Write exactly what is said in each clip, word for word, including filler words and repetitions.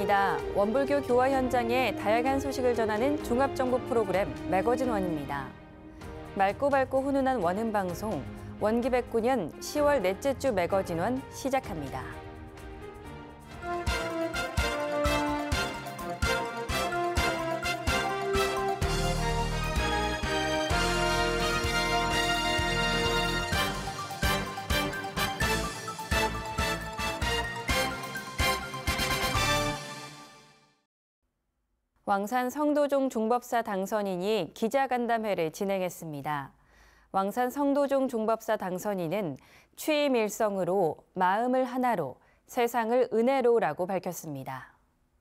안녕하십니까. 원불교 교화 현장의 다양한 소식을 전하는 종합정보 프로그램 매거진 원입니다. 맑고 밝고 훈훈한 원음 방송 원기백구 년 시월 넷째 주 매거진 원 시작합니다. 왕산 성도종 종법사 당선인이 기자간담회를 진행했습니다. 왕산 성도종 종법사 당선인은 취임 일성으로 마음을 하나로, 세상을 은혜로라고 밝혔습니다.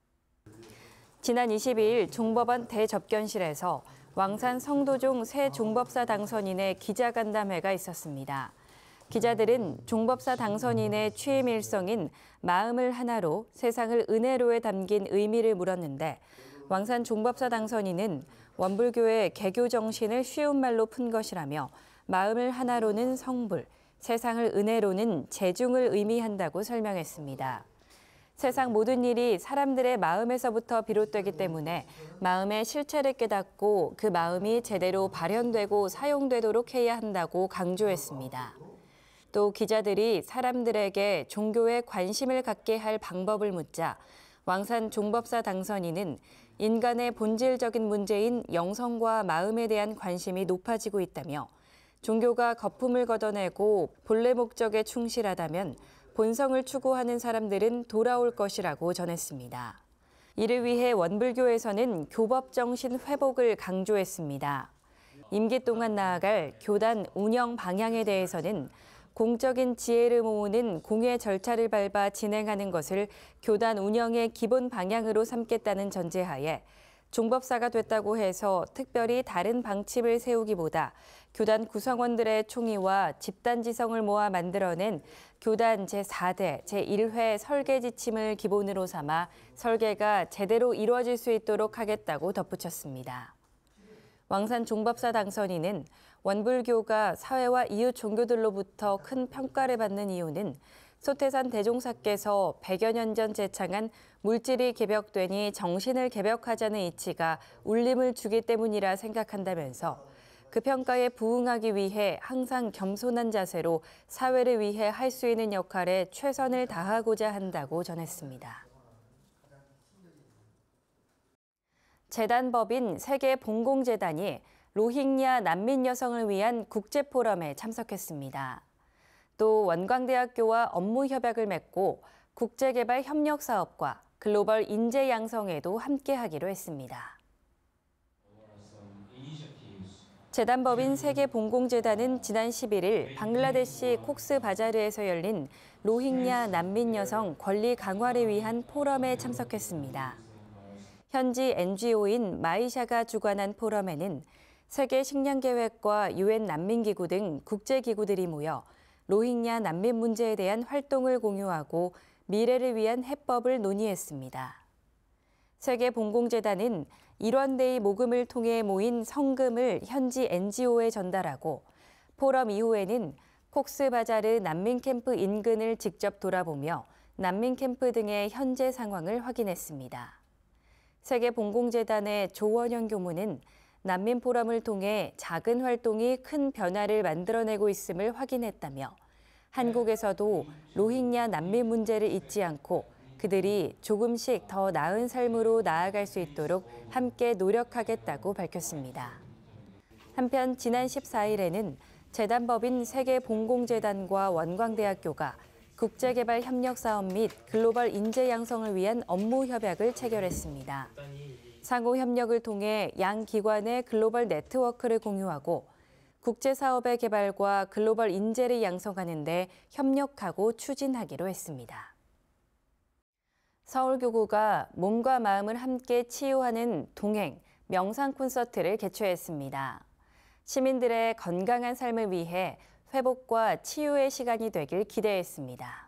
지난 이십이일 종법원 대접견실에서 왕산 성도종 새 종법사 당선인의 기자간담회가 있었습니다. 기자들은 종법사 당선인의 취임 일성인 마음을 하나로, 세상을 은혜로에 담긴 의미를 물었는데 왕산 종법사 당선인은 원불교의 개교 정신을 쉬운 말로 푼 것이라며 마음을 하나로는 성불, 세상을 은혜로는 재중을 의미한다고 설명했습니다. 세상 모든 일이 사람들의 마음에서부터 비롯되기 때문에 마음의 실체를 깨닫고 그 마음이 제대로 발현되고 사용되도록 해야 한다고 강조했습니다. 또 기자들이 사람들에게 종교에 관심을 갖게 할 방법을 묻자 왕산 종법사 당선인은 인간의 본질적인 문제인 영성과 마음에 대한 관심이 높아지고 있다며 종교가 거품을 걷어내고 본래 목적에 충실하다면 본성을 추구하는 사람들은 돌아올 것이라고 전했습니다. 이를 위해 원불교에서는 교법 정신 회복을 강조했습니다. 임기 동안 나아갈 교단 운영 방향에 대해서는 공적인 지혜를 모으는 공의 절차를 밟아 진행하는 것을 교단 운영의 기본 방향으로 삼겠다는 전제하에 종법사가 됐다고 해서 특별히 다른 방침을 세우기보다 교단 구성원들의 총의와 집단지성을 모아 만들어낸 교단 제사대 제일회 설계 지침을 기본으로 삼아 설계가 제대로 이루어질 수 있도록 하겠다고 덧붙였습니다. 왕산 종법사 당선인은 원불교가 사회와 이웃 종교들로부터 큰 평가를 받는 이유는 소태산 대종사께서 백여 년 전 제창한 물질이 개벽되니 정신을 개벽하자는 이치가 울림을 주기 때문이라 생각한다면서 그 평가에 부응하기 위해 항상 겸손한 자세로 사회를 위해 할 수 있는 역할에 최선을 다하고자 한다고 전했습니다. 재단법인 세계봉공재단이 로힝야 난민 여성을 위한 국제포럼에 참석했습니다. 또 원광대학교와 업무 협약을 맺고 국제개발 협력 사업과 글로벌 인재 양성에도 함께하기로 했습니다. 재단법인 세계봉공재단은 지난 십일일 방글라데시 콕스바자르에서 열린 로힝야 난민 여성 권리 강화를 위한 포럼에 참석했습니다. 현지 엔지오인 마이샤가 주관한 포럼에는 세계 식량계획과 유엔 난민기구 등 국제기구들이 모여 로힝야 난민 문제에 대한 활동을 공유하고 미래를 위한 해법을 논의했습니다. 세계봉공재단은 일원데이 모금을 통해 모인 성금을 현지 엔지오에 전달하고 포럼 이후에는 콕스바자르 난민캠프 인근을 직접 돌아보며 난민캠프 등의 현재 상황을 확인했습니다. 세계봉공재단의 조원현 교무는 난민 포럼을 통해 작은 활동이 큰 변화를 만들어내고 있음을 확인했다며 한국에서도 로힝야 난민 문제를 잊지 않고 그들이 조금씩 더 나은 삶으로 나아갈 수 있도록 함께 노력하겠다고 밝혔습니다. 한편 지난 십사일에는 재단법인 세계봉공재단과 원광대학교가 국제개발 협력 사업 및 글로벌 인재 양성을 위한 업무 협약을 체결했습니다. 상호 협력을 통해 양 기관의 글로벌 네트워크를 공유하고 국제 사업의 개발과 글로벌 인재를 양성하는 데 협력하고 추진하기로 했습니다. 서울교구가 몸과 마음을 함께 치유하는 동행, 명상 콘서트를 개최했습니다. 시민들의 건강한 삶을 위해 회복과 치유의 시간이 되길 기대했습니다.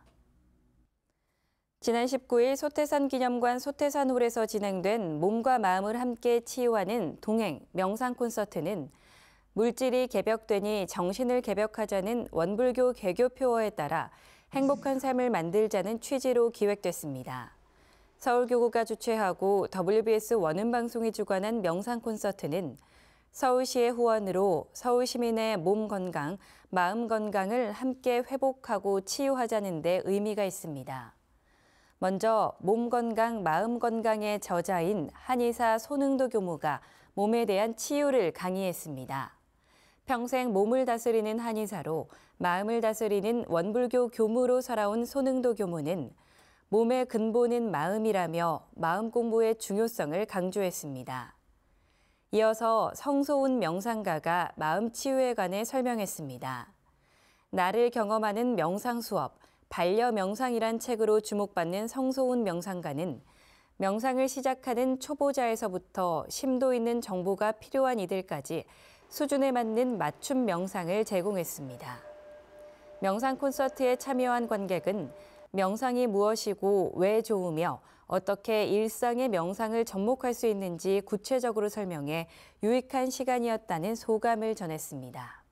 지난 십구일 소태산 기념관 소태산홀에서 진행된 몸과 마음을 함께 치유하는 동행, 명상 콘서트는 물질이 개벽되니 정신을 개벽하자는 원불교 개교 표어에 따라 행복한 삶을 만들자는 취지로 기획됐습니다. 서울교구가 주최하고 더블유비에스 원음방송이 주관한 명상 콘서트는 서울시의 후원으로 서울 시민의 몸 건강, 마음 건강을 함께 회복하고 치유하자는 데 의미가 있습니다. 먼저 몸 건강, 마음 건강의 저자인 한의사 손흥도 교무가 몸에 대한 치유를 강의했습니다. 평생 몸을 다스리는 한의사로 마음을 다스리는 원불교 교무로 살아온 손흥도 교무는 몸의 근본은 마음이라며 마음 공부의 중요성을 강조했습니다. 이어서 성소운 명상가가 마음 치유에 관해 설명했습니다. 나를 경험하는 명상 수업, 반려 명상이란 책으로 주목받는 성소운 명상가는 명상을 시작하는 초보자에서부터 심도 있는 정보가 필요한 이들까지 수준에 맞는 맞춤 명상을 제공했습니다. 명상 콘서트에 참여한 관객은 명상이 무엇이고 왜 좋으며 어떻게 일상의 명상을 접목할 수 있는지 구체적으로 설명해 유익한 시간이었다는 소감을 전했습니다.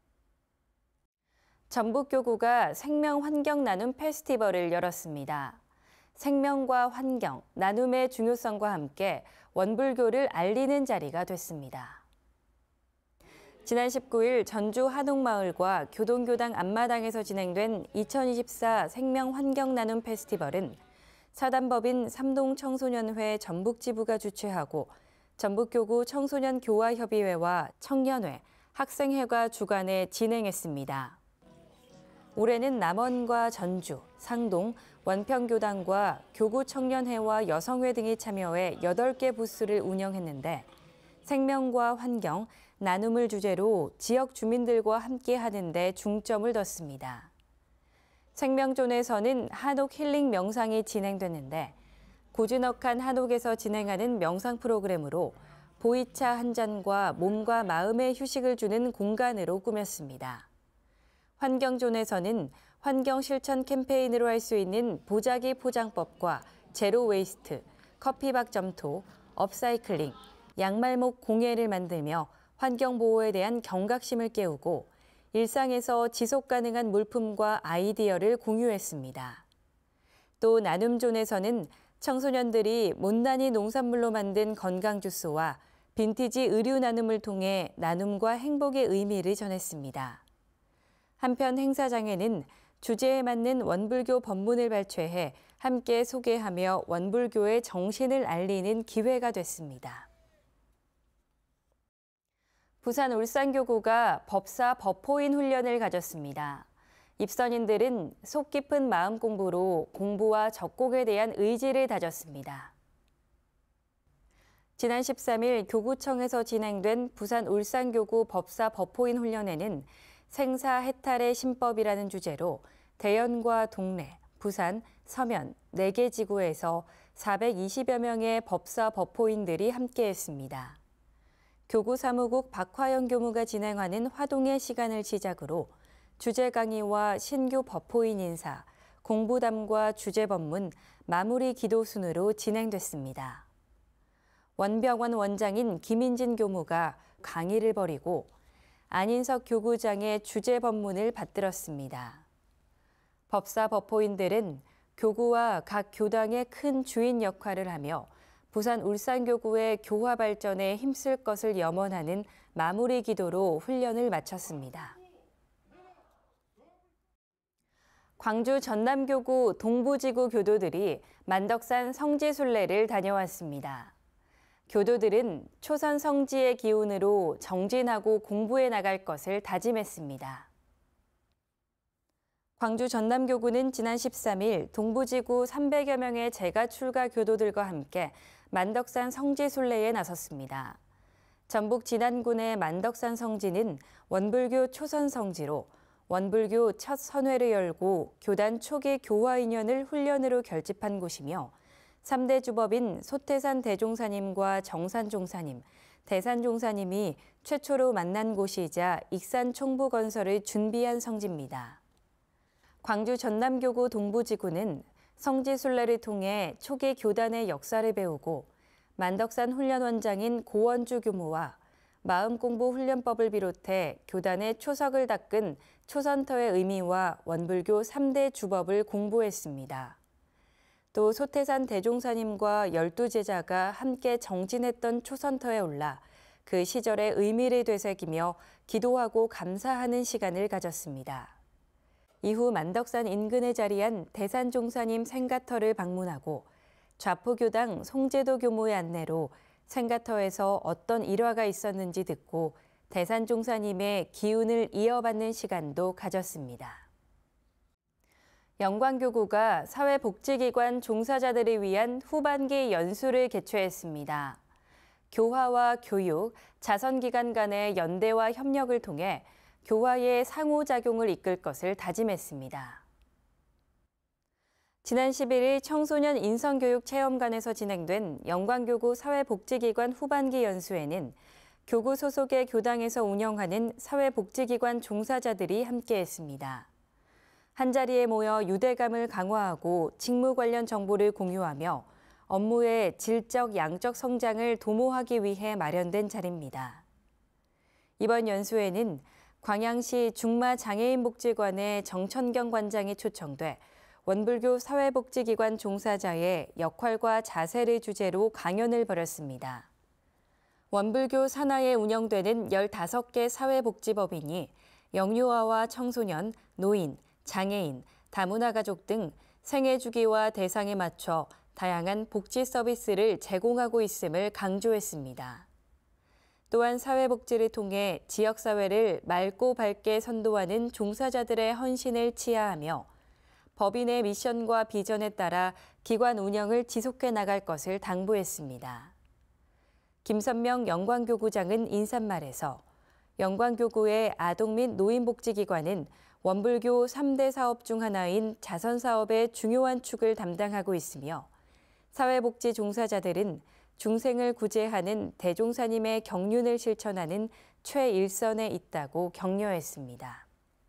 전북교구가 생명환경 나눔 페스티벌을 열었습니다. 생명과 환경, 나눔의 중요성과 함께 원불교를 알리는 자리가 됐습니다. 지난 십구 일 전주 한옥마을과 교동교당 앞마당에서 진행된 이천이십사 생명환경나눔 페스티벌은 사단법인 삼동청소년회 전북지부가 주최하고 전북교구 청소년교화협의회와 청년회, 학생회가 주관해 진행했습니다. 올해는 남원과 전주, 상동, 원평교당과 교구청년회와 여성회 등이 참여해 여덟 개 부스를 운영했는데 생명과 환경, 나눔을 주제로 지역 주민들과 함께 하는 데 중점을 뒀습니다. 생명존에서는 한옥 힐링 명상이 진행됐는데 고즈넉한 한옥에서 진행하는 명상 프로그램으로 보이차 한 잔과 몸과 마음의 휴식을 주는 공간으로 꾸몄습니다. 환경존에서는 환경 실천 캠페인으로 할 수 있는 보자기 포장법과 제로 웨이스트, 커피박 점토, 업사이클링, 양말목 공예를 만들며 환경보호에 대한 경각심을 깨우고 일상에서 지속가능한 물품과 아이디어를 공유했습니다. 또 나눔존에서는 청소년들이 못난이 농산물로 만든 건강주스와 빈티지 의류 나눔을 통해 나눔과 행복의 의미를 전했습니다. 한편 행사장에는 주제에 맞는 원불교 법문을 발췌해 함께 소개하며 원불교의 정신을 알리는 기회가 됐습니다. 부산 울산교구가 법사 법호인 훈련을 가졌습니다. 입선인들은 속 깊은 마음 공부로 공부와 적곡에 대한 의지를 다졌습니다. 지난 십삼 일 교구청에서 진행된 부산 울산교구 법사 법호인 훈련에는 생사 해탈의 신법이라는 주제로 대연과 동래, 부산, 서면 네 개 지구에서 사백이십여 명의 법사 법호인들이 함께했습니다. 교구 사무국 박화영 교무가 진행하는 화동의 시간을 시작으로 주제 강의와 신규 법호인 인사, 공부담과 주제 법문, 마무리 기도 순으로 진행됐습니다. 원병원 원장인 김인진 교무가 강의를 벌이고 안인석 교구장의 주제 법문을 받들었습니다. 법사 법호인들은 교구와 각 교당의 큰 주인 역할을 하며 부산 울산교구의 교화 발전에 힘쓸 것을 염원하는 마무리 기도로 훈련을 마쳤습니다. 광주 전남교구 동부지구 교도들이 만덕산 성지순례를 다녀왔습니다. 교도들은 초선 성지의 기운으로 정진하고 공부해 나갈 것을 다짐했습니다. 광주 전남교구는 지난 십삼 일 동부지구 삼백여 명의 재가 출가 교도들과 함께 만덕산 성지순례에 나섰습니다. 전북 진안군의 만덕산 성지는 원불교 초선 성지로 원불교 첫 선회를 열고 교단 초기 교화 인연을 훈련으로 결집한 곳이며 삼 대 주법인 소태산 대종사님과 정산종사님, 대산종사님이 최초로 만난 곳이자 익산 총부 건설을 준비한 성지입니다. 광주 전남교구 동부지구는 성지순례를 통해 초기 교단의 역사를 배우고 만덕산 훈련원장인 고원주 교무와 마음공부 훈련법을 비롯해 교단의 초석을 닦은 초선터의 의미와 원불교 삼 대 주법을 공부했습니다. 또 소태산 대종사님과 열두 제자가 함께 정진했던 초선터에 올라 그 시절의 의미를 되새기며 기도하고 감사하는 시간을 가졌습니다. 이후 만덕산 인근에 자리한 대산종사님 생가터를 방문하고 좌포교당 송제도 교모의 안내로 생가터에서 어떤 일화가 있었는지 듣고 대산종사님의 기운을 이어받는 시간도 가졌습니다. 영광교구가 사회복지기관 종사자들을 위한 후반기 연수를 개최했습니다. 교화와 교육, 자선기관 간의 연대와 협력을 통해 교화의 상호작용을 이끌 것을 다짐했습니다. 지난 십일 일 청소년 인성교육체험관에서 진행된 영광교구 사회복지기관 후반기 연수에는 교구 소속의 교당에서 운영하는 사회복지기관 종사자들이 함께했습니다. 한자리에 모여 유대감을 강화하고 직무 관련 정보를 공유하며 업무의 질적, 양적 성장을 도모하기 위해 마련된 자리입니다. 이번 연수에는 광양시 중마장애인복지관의 정천경 관장이 초청돼 원불교 사회복지기관 종사자의 역할과 자세를 주제로 강연을 벌였습니다. 원불교 산하에 운영되는 열다섯 개 사회복지법인이 영유아와 청소년, 노인, 장애인, 다문화 가족 등 생애 주기와 대상에 맞춰 다양한 복지 서비스를 제공하고 있음을 강조했습니다. 또한 사회복지를 통해 지역사회를 맑고 밝게 선도하는 종사자들의 헌신을 치하하며 법인의 미션과 비전에 따라 기관 운영을 지속해 나갈 것을 당부했습니다. 김선명 영광교구장은 인사말에서 영광교구의 아동 및 노인복지기관은 원불교 삼 대 사업 중 하나인 자선사업의 중요한 축을 담당하고 있으며 사회복지 종사자들은 중생을 구제하는 대종사님의 경륜을 실천하는 최일선에 있다고 격려했습니다.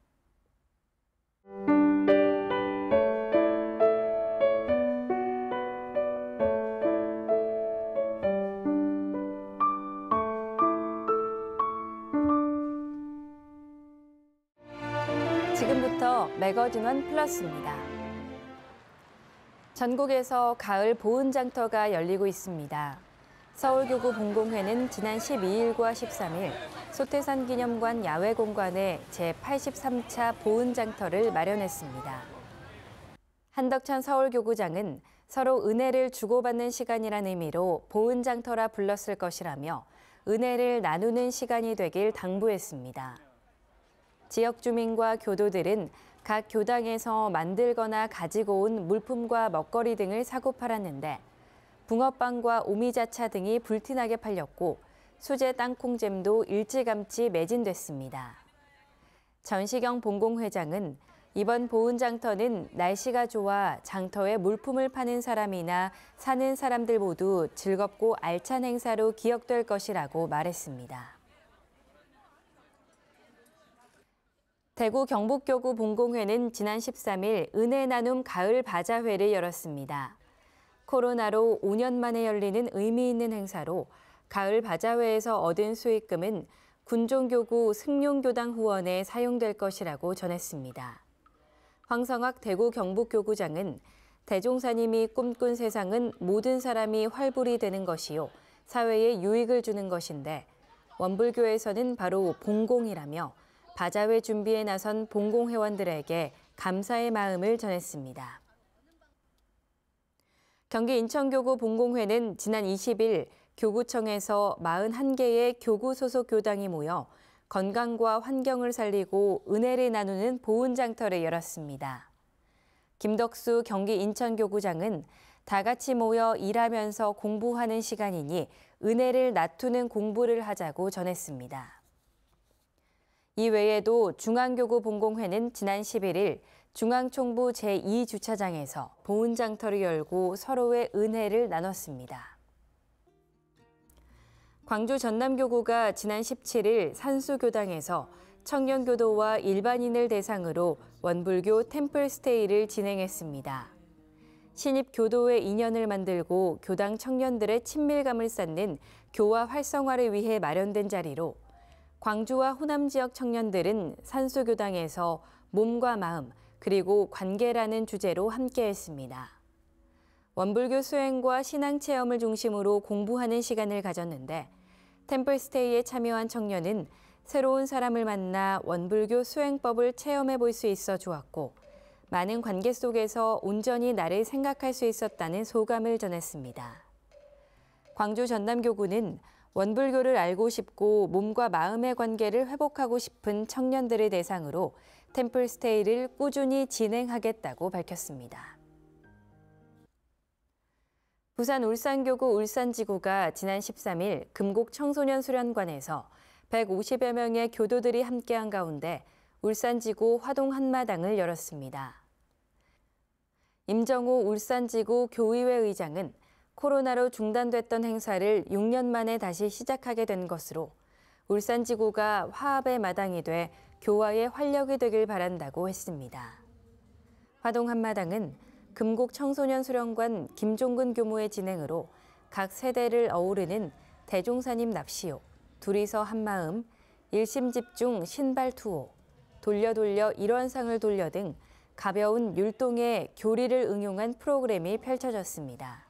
지금부터 매거진원 플러스입니다. 전국에서 가을 보은장터가 열리고 있습니다. 서울교구 본공회는 지난 십이 일과 십삼 일 소태산 기념관 야외공간에 제팔십삼 차 보은장터를 마련했습니다. 한덕찬 서울교구장은 서로 은혜를 주고받는 시간이란 의미로 보은장터라 불렀을 것이라며 은혜를 나누는 시간이 되길 당부했습니다. 지역 주민과 교도들은 각 교당에서 만들거나 가지고 온 물품과 먹거리 등을 사고 팔았는데 붕어빵과 오미자차 등이 불티나게 팔렸고 수제 땅콩잼도 일찌감치 매진됐습니다. 전시경 본공회장은 이번 보은장터는 날씨가 좋아 장터에 물품을 파는 사람이나 사는 사람들 모두 즐겁고 알찬 행사로 기억될 것이라고 말했습니다. 대구 경북교구 본공회는 지난 십삼 일 은혜 나눔 가을 바자회를 열었습니다. 코로나로 오 년 만에 열리는 의미 있는 행사로 가을 바자회에서 얻은 수익금은 군종교구 승용교당 후원에 사용될 것이라고 전했습니다. 황성학 대구 경북교구장은 대종사님이 꿈꾼 세상은 모든 사람이 활불이 되는 것이요 사회에 유익을 주는 것인데 원불교에서는 바로 봉공이라며 바자회 준비에 나선 봉공회원들에게 감사의 마음을 전했습니다. 경기 인천교구 봉공회는 지난 이십 일 교구청에서 사십일 개의 교구 소속 교당이 모여 건강과 환경을 살리고 은혜를 나누는 보은장터를 열었습니다. 김덕수 경기 인천교구장은 다 같이 모여 일하면서 공부하는 시간이니 은혜를 나누는 공부를 하자고 전했습니다. 이 외에도 중앙교구 본공회는 지난 십일 일 중앙총부 제이 주차장에서 보은장터를 열고 서로의 은혜를 나눴습니다. 광주 전남교구가 지난 십칠 일 산수교당에서 청년교도와 일반인을 대상으로 원불교 템플스테이를 진행했습니다. 신입교도의 인연을 만들고 교당 청년들의 친밀감을 쌓는 교화 활성화를 위해 마련된 자리로 광주와 호남 지역 청년들은 산수교당에서 몸과 마음 그리고 관계라는 주제로 함께했습니다. 원불교 수행과 신앙체험을 중심으로 공부하는 시간을 가졌는데 템플스테이에 참여한 청년은 새로운 사람을 만나 원불교 수행법을 체험해 볼 수 있어 좋았고 많은 관계 속에서 온전히 나를 생각할 수 있었다는 소감을 전했습니다. 광주 전남교구는 원불교를 알고 싶고 몸과 마음의 관계를 회복하고 싶은 청년들을 대상으로 템플스테이를 꾸준히 진행하겠다고 밝혔습니다. 부산 울산교구 울산지구가 지난 십삼 일 금곡 청소년 수련관에서 백오십여 명의 교도들이 함께한 가운데 울산지구 화동 한마당을 열었습니다. 임정우 울산지구 교의회 의장은 코로나로 중단됐던 행사를 육 년 만에 다시 시작하게 된 것으로 울산지구가 화합의 마당이 돼 교화의 활력이 되길 바란다고 했습니다. 화동 한마당은 금곡 청소년 수련관 김종근 교무의 진행으로 각 세대를 어우르는 대종사님 납시오, 둘이서 한마음, 일심집중 신발투호, 돌려 돌려 일원상을 돌려 등 가벼운 율동의 교리를 응용한 프로그램이 펼쳐졌습니다.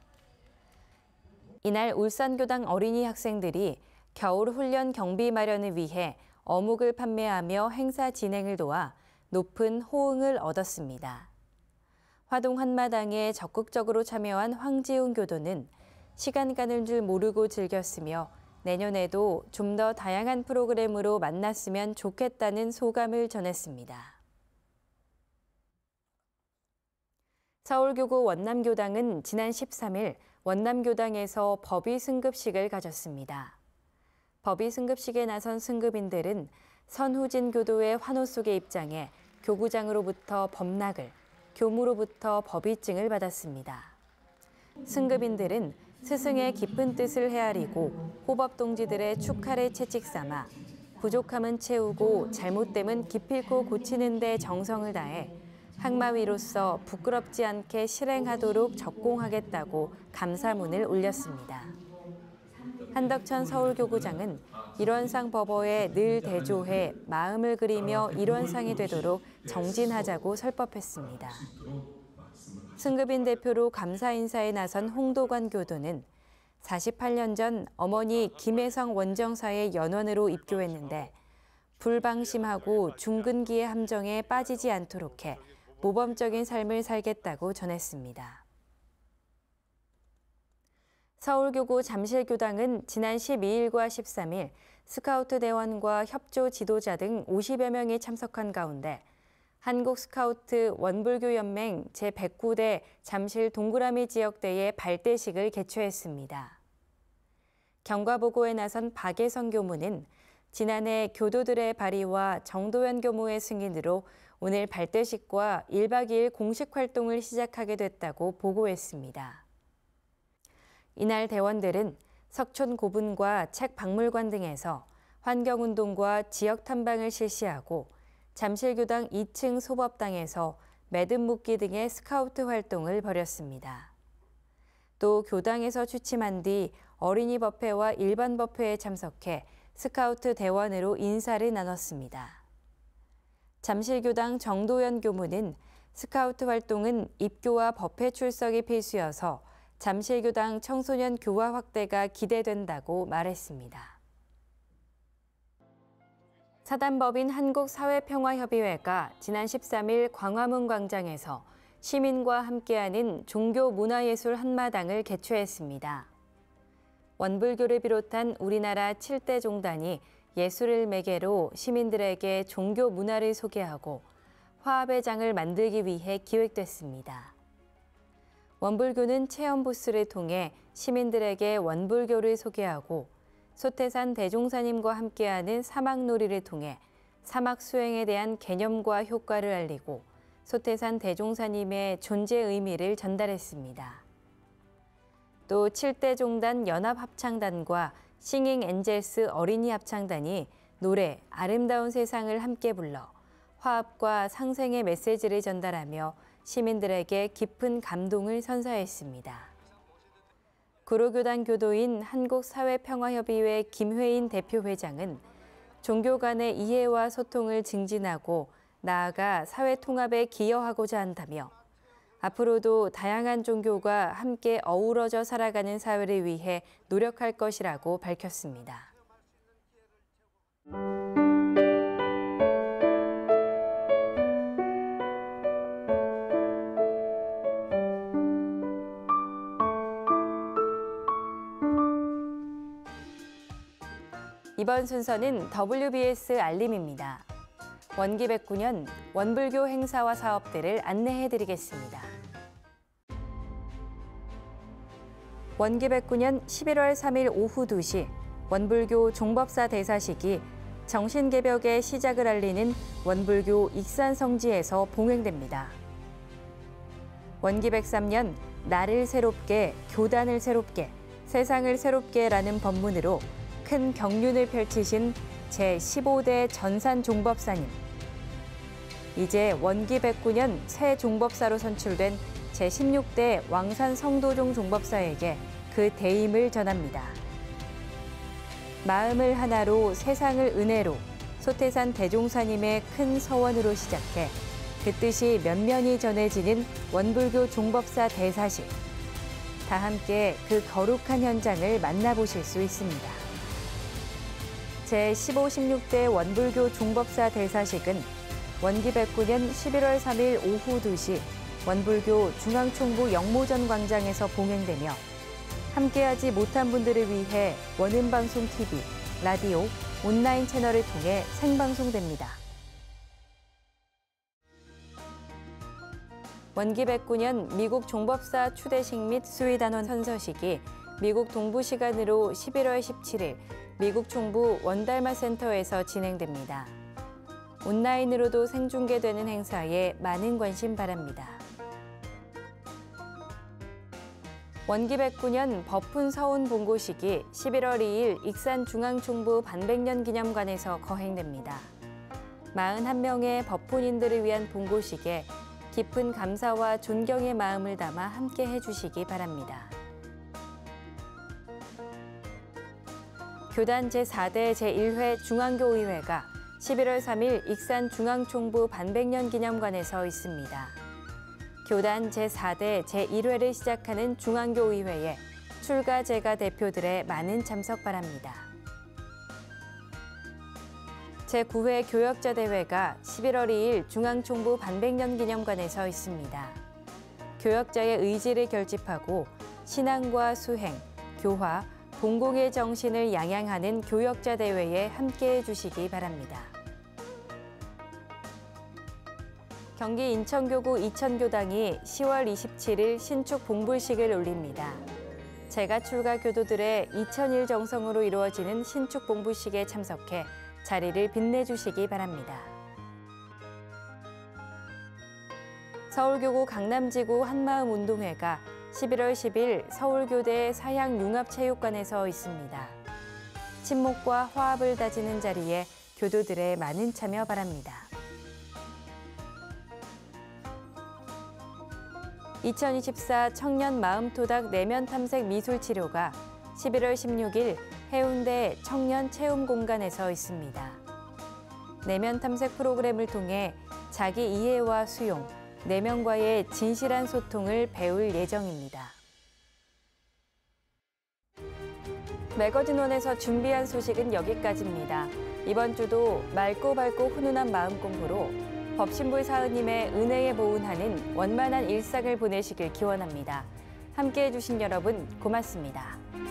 이날 울산교당 어린이 학생들이 겨울 훈련 경비 마련을 위해 어묵을 판매하며 행사 진행을 도와 높은 호응을 얻었습니다. 화동 한마당에 적극적으로 참여한 황지훈 교도는 시간 가는 줄 모르고 즐겼으며 내년에도 좀 더 다양한 프로그램으로 만났으면 좋겠다는 소감을 전했습니다. 서울교구 원남교당은 지난 십삼 일 원남교당에서 법의 승급식을 가졌습니다. 법의 승급식에 나선 승급인들은 선후진 교도의 환호 속에 입장해 교구장으로부터 법낙을, 교무로부터 법의증을 받았습니다. 승급인들은 스승의 깊은 뜻을 헤아리고 호법 동지들의 축하를 채찍 삼아 부족함은 채우고 잘못됨은 기필코 고치는 데 정성을 다해 학마위로서 부끄럽지 않게 실행하도록 적공하겠다고 감사문을 올렸습니다. 한덕천 서울교구장은 일원상 법어에 늘 대조해 마음을 그리며 일원상이 되도록 정진하자고 설법했습니다. 승급인 대표로 감사 인사에 나선 홍도관 교도는 사십팔 년 전 어머니 김혜성 원정사의 연원으로 입교했는데 불방심하고 중근기의 함정에 빠지지 않도록 해 모범적인 삶을 살겠다고 전했습니다. 서울교구 잠실교당은 지난 십이 일과 십삼 일 스카우트 대원과 협조 지도자 등 오십여 명이 참석한 가운데 한국스카우트 원불교연맹 제백구 대 잠실 동그라미 지역대회 발대식을 개최했습니다. 경과보고에 나선 박예성 교무는 지난해 교도들의 발의와 정도현 교무의 승인으로 오늘 발대식과 일박 이일 공식 활동을 시작하게 됐다고 보고했습니다. 이날 대원들은 석촌 고분과 책박물관 등에서 환경운동과 지역 탐방을 실시하고 잠실교당 이 층 소법당에서 매듭 묶기 등의 스카우트 활동을 벌였습니다. 또 교당에서 취침한 뒤 어린이 법회와 일반 법회에 참석해 스카우트 대원으로 인사를 나눴습니다. 잠실교당 정도현 교무는 스카우트 활동은 입교와 법회 출석이 필수여서 잠실교당 청소년 교화 확대가 기대된다고 말했습니다. 사단법인 한국사회평화협의회가 지난 십삼 일 광화문 광장에서 시민과 함께하는 종교문화예술 한마당을 개최했습니다. 원불교를 비롯한 우리나라 칠 대 종단이 예술을 매개로 시민들에게 종교 문화를 소개하고 화합의 장을 만들기 위해 기획됐습니다. 원불교는 체험 부스를 통해 시민들에게 원불교를 소개하고 소태산 대종사님과 함께하는 사막놀이를 통해 사막 수행에 대한 개념과 효과를 알리고 소태산 대종사님의 존재 의미를 전달했습니다. 또 칠 대 종단 연합합창단과 싱잉 엔젤스 어린이 합창단이 노래 아름다운 세상을 함께 불러 화합과 상생의 메시지를 전달하며 시민들에게 깊은 감동을 선사했습니다. 구로교단 교도인 한국사회평화협의회 김회인 대표회장은 종교 간의 이해와 소통을 증진하고 나아가 사회 통합에 기여하고자 한다며 앞으로도 다양한 종교가 함께 어우러져 살아가는 사회를 위해 노력할 것이라고 밝혔습니다. 이번 순서는 더블유비에스 알림입니다. 원기백구 년 원불교 행사와 사업들을 안내해드리겠습니다. 원기백구 년 십일월 삼일 오후 두 시 원불교 종법사 대사식이 정신개벽의 시작을 알리는 원불교 익산성지에서 봉행됩니다. 원기백삼 년 나를 새롭게, 교단을 새롭게, 세상을 새롭게라는 법문으로 큰 경륜을 펼치신 제십오 대 전산 종법사님. 이제 원기백구 년 새 종법사로 선출된 제십육 대 왕산 성도종 종법사에게 그 대임을 전합니다. 마음을 하나로 세상을 은혜로 소태산 대종사님의 큰 서원으로 시작해 그 뜻이 면면히 전해지는 원불교 종법사 대사식. 다 함께 그 거룩한 현장을 만나보실 수 있습니다. 제십오, 십육 대 원불교 종법사 대사식은 원기백구 년 십일월 삼일 오후 두 시 원불교 중앙총부 영모전 광장에서 봉행되며 함께하지 못한 분들을 위해 원음방송 티비, 라디오, 온라인 채널을 통해 생방송됩니다. 원기백구 년 미국 종법사 추대식 및 수의단원 선서식이 미국 동부 시간으로 십일월 십칠일 미국 총부 원달마 센터에서 진행됩니다. 온라인으로도 생중계되는 행사에 많은 관심 바랍니다. 원기백구 년 법훈 서훈 본고식이 십일월 이일 익산중앙총부 반백년 기념관에서 거행됩니다. 사십일 명의 법훈인들을 위한 본고식에 깊은 감사와 존경의 마음을 담아 함께 해주시기 바랍니다. 교단 제사 대 제일 회 중앙교의회가 십일월 삼일 익산중앙총부 반백년 기념관에서 있습니다. 교단 제사 대 제일 회를 시작하는 중앙교의회에 출가 제가 대표들의 많은 참석 바랍니다. 제구 회 교역자 대회가 십일월 이일 중앙총부 반백년 기념관에서 있습니다. 교역자의 의지를 결집하고 신앙과 수행, 교화, 공공의 정신을 양양하는 교역자 대회에 함께해 주시기 바랍니다. 경기 인천교구 이천교당이 시월 이십칠일 신축 봉불식을 올립니다. 재가 출가 교도들의 이천일 정성으로 이루어지는 신축 봉불식에 참석해 자리를 빛내주시기 바랍니다. 서울교구 강남지구 한마음운동회가 십일월 십일 서울교대 사양융합체육관에서 있습니다. 친목과 화합을 다지는 자리에 교도들의 많은 참여 바랍니다. 이천이십사 청년 마음토닥 내면 탐색 미술치료가 십일월 십육일 해운대 청년 체험공간에서 있습니다. 내면 탐색 프로그램을 통해 자기 이해와 수용, 내면과의 진실한 소통을 배울 예정입니다. 매거진원에서 준비한 소식은 여기까지입니다. 이번 주도 맑고 밝고 훈훈한 마음 공부로 법신불 사은님의 은혜에 보은하는 원만한 일상을 보내시길 기원합니다. 함께해 주신 여러분 고맙습니다.